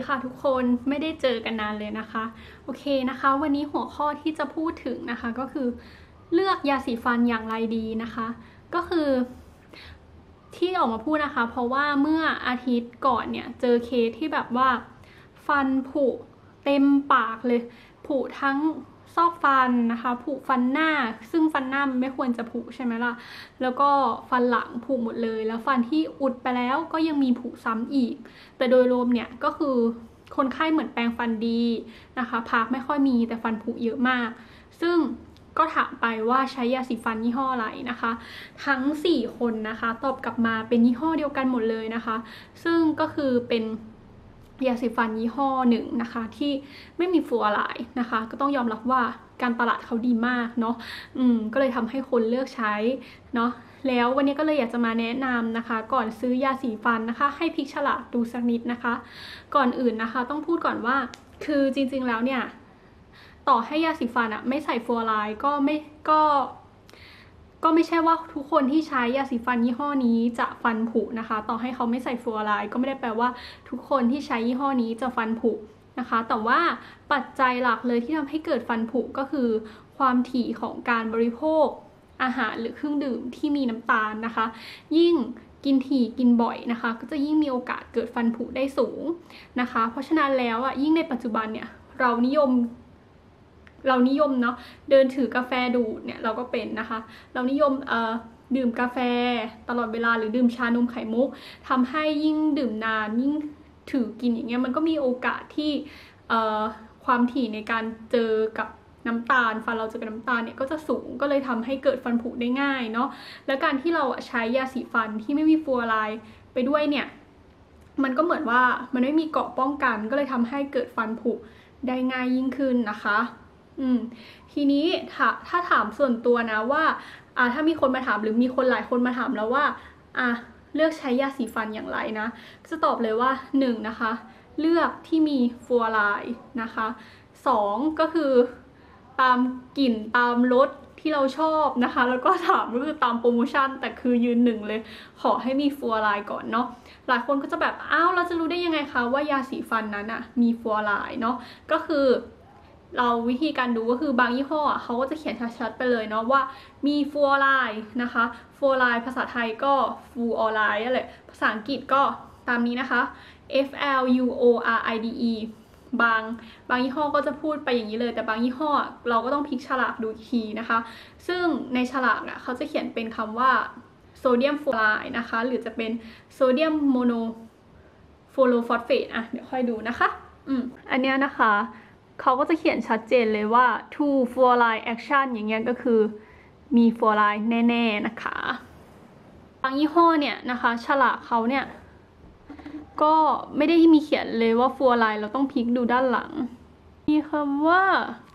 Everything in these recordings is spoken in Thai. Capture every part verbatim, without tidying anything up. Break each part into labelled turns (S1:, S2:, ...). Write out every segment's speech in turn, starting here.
S1: ค่ะทุกคนไม่ได้เจอกันนานเลยนะคะโอเคนะคะวันนี้หัวข้อที่จะพูดถึงนะคะก็คือเลือกยาสีฟันอย่างไรดีนะคะก็คือที่ออกมาพูดนะคะเพราะว่าเมื่ออาทิตย์ก่อนเนี่ยเจอเคสที่แบบว่าฟันผุเต็มปากเลยผุทั้งซอกฟันนะคะผุฟันหน้าซึ่งฟันหน้ามันไม่ควรจะผุใช่ไหมล่ะแล้วก็ฟันหลังผุหมดเลยแล้วฟันที่อุดไปแล้วก็ยังมีผุซ้ำอีกแต่โดยรวมเนี่ยก็คือคนไข้เหมือนแปรงฟันดีนะคะพากไม่ค่อยมีแต่ฟันผุเยอะมากซึ่งก็ถามไปว่าใช้ยาสีฟันยี่ห้ออะไรนะคะทั้งสี่คนนะคะตอบกลับมาเป็นยี่ห้อเดียวกันหมดเลยนะคะซึ่งก็คือเป็นยาสีฟันยี่ห้อหนึ่งนะคะที่ไม่มีฟลูออไรด์นะคะก็ต้องยอมรับว่าการตลาดเขาดีมากเนาะอืมก็เลยทำให้คนเลือกใช้เนาะแล้ววันนี้ก็เลยอยากจะมาแนะนำนะคะก่อนซื้อยาสีฟันนะคะให้พลิกฉลากดูสักนิดนะคะก่อนอื่นนะคะต้องพูดก่อนว่าคือจริงๆแล้วเนี่ยต่อให้ยาสีฟันอะไม่ใส่ฟลูออไรด์ก็ไม่ก็ก็ไม่ใช่ว่าทุกคนที่ใช้ยาสีฟันยี่ห้อนี้จะฟันผุนะคะต่อให้เขาไม่ใส่ฟลูออไรด์ก็ไม่ได้แปลว่าทุกคนที่ใช้ยี่ห้อนี้จะฟันผุนะคะแต่ว่าปัจจัยหลักเลยที่ทำให้เกิดฟันผุก็คือความถี่ของการบริโภคอาหารหรือเครื่องดื่มที่มีน้ำตาลนะคะยิ่งกินถี่กินบ่อยนะคะก็จะยิ่งมีโอกาสเกิดฟันผุได้สูงนะคะเพราะฉะนั้นแล้วอ่ะยิ่งในปัจจุบันเนี่ยเรานิยมเรานิยมเนาะเดินถือกาแฟดูดเนี่ยเราก็เป็นนะคะเรานิยมเอ่อดื่มกาแฟตลอดเวลาหรือดื่มชานมไข่มุกทำให้ยิ่งดื่มนานยิ่งถือกินอย่างเงี้ยมันก็มีโอกาสที่เอ่อความถี่ในการเจอกับน้ำตาลฟันเราเจอกับน้ำตาลเนี่ยก็จะสูงก็เลยทำให้เกิดฟันผุได้ง่ายเนาะแล้วการที่เราใช้ยาสีฟันที่ไม่มีฟลูออไรด์ไปด้วยเนี่ยมันก็เหมือนว่ามันไม่มีเกราะป้องกันก็เลยทำให้เกิดฟันผุได้ง่ายยิ่งขึ้นนะคะอืมทีนี้ถ้าถ้าถามส่วนตัวนะว่าอ่าถ้ามีคนมาถามหรือมีคนหลายคนมาถามแล้วว่าอ่ะเลือกใช้ยาสีฟันอย่างไรนะจะตอบเลยว่าหนึ่งนะคะเลือกที่มีฟลูออไรด์นะคะสองก็คือตามกลิ่นตามรสที่เราชอบนะคะแล้วก็ถามก็คือตามโปรโมชั่นแต่คือยืนหนึ่งเลยขอให้มีฟลูออไรด์ก่อนเนาะหลายคนก็จะแบบอ้าวเราจะรู้ได้ยังไงคะว่ายาสีฟันนั้นอะมีฟลูออไรด์เนาะก็คือเราวิธีการดูก็คือบางยี่ห้อเขาก็จะเขียนชัดๆไปเลยเนาะว่ามีฟลูออไรด์นะคะฟลูออไรด์ภาษาไทยก็ฟลูออไรด์อะไรภาษาอังกฤษก็ตามนี้นะคะ F L U O R I D E บางบางยี่ห้อก็จะพูดไปอย่างนี้เลยแต่บางยี่ห้อเราก็ต้องพลิกฉลากดูทีนะคะซึ่งในฉลากอ่ะเขาจะเขียนเป็นคำว่าโซเดียมฟลูออไรด์นะคะหรือจะเป็นโซเดียมโมโนโฟโลฟอสเฟตอ่ะเดี๋ยวค่อยดูนะคะอืมอันเนี้ยนะคะเขาก็จะเขียนชัดเจนเลยว่า to fluoride action อย่างเงี้ยก็คือมีฟลูออไรด์แน่ๆนะคะบางยี่ห้อเนี่ยนะคะฉลากเขาเนี่ยก็ไม่ได้มีเขียนเลยว่าฟลูออไรด์เราต้องพลิกดูด้านหลังมีคำว่า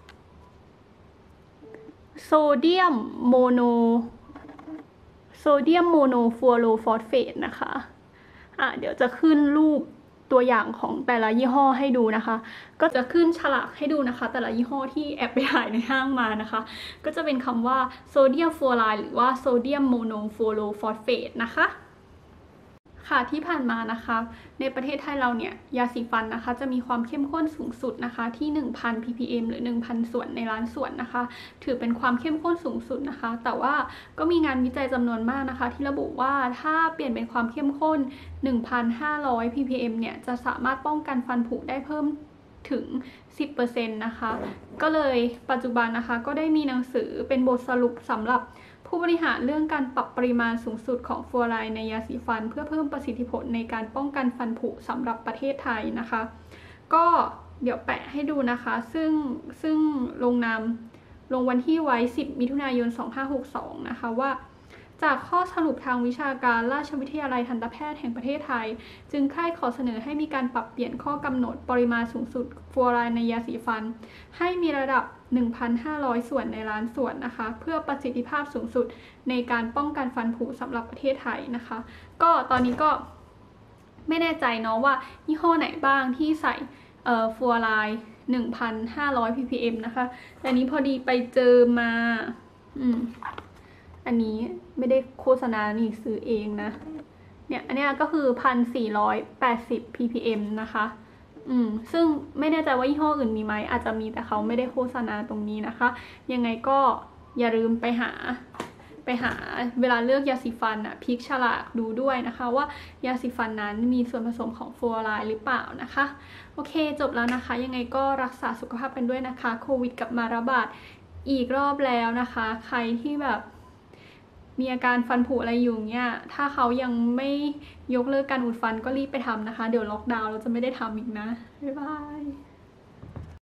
S1: โซเดียมโมโนโซเดียมโมโนฟลูออโรฟอสเฟตนะคะอ่ะเดี๋ยวจะขึ้นรูปตัวอย่างของแต่ละยี่ห้อให้ดูนะคะก็จะขึ้นฉลากให้ดูนะคะแต่ละยี่ห้อที่แอบไปถ่ายในห้างมานะคะก็จะเป็นคำว่าโซเดียมฟลูออไรด์หรือว่าโซเดียมโมโนฟลูออโรฟอสเฟตนะคะค่ะที่ผ่านมานะคะในประเทศไทยเราเนี่ยยาสีฟันนะคะจะมีความเข้มข้นสูงสุดนะคะที่ หนึ่งพัน พี พี เอ็ม หรือ หนึ่งพัน ส่วนในล้านส่วนนะคะถือเป็นความเข้มข้นสูงสุดนะคะแต่ว่าก็มีงานวิจัยจำนวนมากนะคะที่ระบุว่าถ้าเปลี่ยนเป็นความเข้มข้น หนึ่งพันห้าร้อย พี พี เอ็ม เนี่ยจะสามารถป้องกันฟันผุได้เพิ่มถึง สิบเปอร์เซ็นต์ นะคะก็เลยปัจจุบันนะคะก็ได้มีหนังสือเป็นบทสรุปสำหรับผู้บริหารเรื่องการปรับปริมาณสูงสุดของฟลูออไรด์ในยาสีฟันเพื่อเพิ่มประสิทธิผลในการป้องกันฟันผุสำหรับประเทศไทยนะคะก็เดี๋ยวแปะให้ดูนะคะซึ่งซึ่งลงนามลงวันที่ไว้สิบมิถุนายนสองพันห้าร้อยหกสิบสองนะคะว่าจากข้อสรุปทางวิชาการราชวิทยาลัยทันตแพทย์แห่งประเทศไทยจึงใคร่ขอเสนอให้มีการปรับเปลี่ยนข้อกำหนดปริมาณสูงสุดฟลูออไรด์ในยาสีฟันให้มีระดับ หนึ่งพันห้าร้อย ส่วนในล้านส่วนนะคะเพื่อประสิทธิภาพสูงสุดในการป้องกันฟันผุสำหรับประเทศไทยนะคะก็ตอนนี้ก็ไม่แน่ใจเนาะว่ายี่ห้อไหนบ้างที่ใส่ฟลูออไรด์ หนึ่งพันห้าร้อย พี พี เอ็ม นะคะแต่นี้พอดีไปเจอมาอืมอันนี้ไม่ได้โฆษณานี่ซื้อเองนะเนี่ยอันนี้ก็คือ หนึ่งพันสี่ร้อยแปดสิบ พี พี เอ็ม นะคะอืมซึ่งไม่แน่ใจว่ายี่ห้ออื่นมีไหมอาจจะมีแต่เขาไม่ได้โฆษณาตรงนี้นะคะ ยังไงก็อย่าลืมไปหาไปหาเวลาเลือกยาสีฟันอะพลิกฉลากดูด้วยนะคะว่ายาสีฟันนั้นมีส่วนผสมของฟลูออไรด์หรือเปล่านะคะโอเคจบแล้วนะคะยังไงก็รักษาสุขภาพกันด้วยนะคะโควิดกลับมาระบาดอีกรอบแล้วนะคะใครที่แบบมีอาการฟันผุอะไรอยู่เนี่ยถ้าเขายังไม่ยกเลิกการอุดฟันก็รีบไปทำนะคะเดี๋ยวล็อกดาวน์เราจะไม่ได้ทำอีกนะบ๊ายบาย